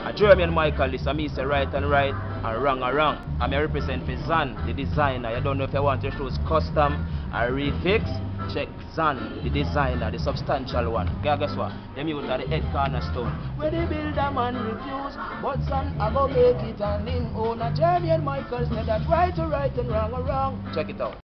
A German Michael, this I me say right and right and wrong and wrong. I may represent for Zan, the designer. You don't know if you want your shoes custom or refix. Check Zan, the designer, the substantial one. Yeah, guess what? Them use the head cornerstone. Where they build a man refuse, but Zan I go make it and him own. A German Michael said that right or right and wrong or wrong. Check it out.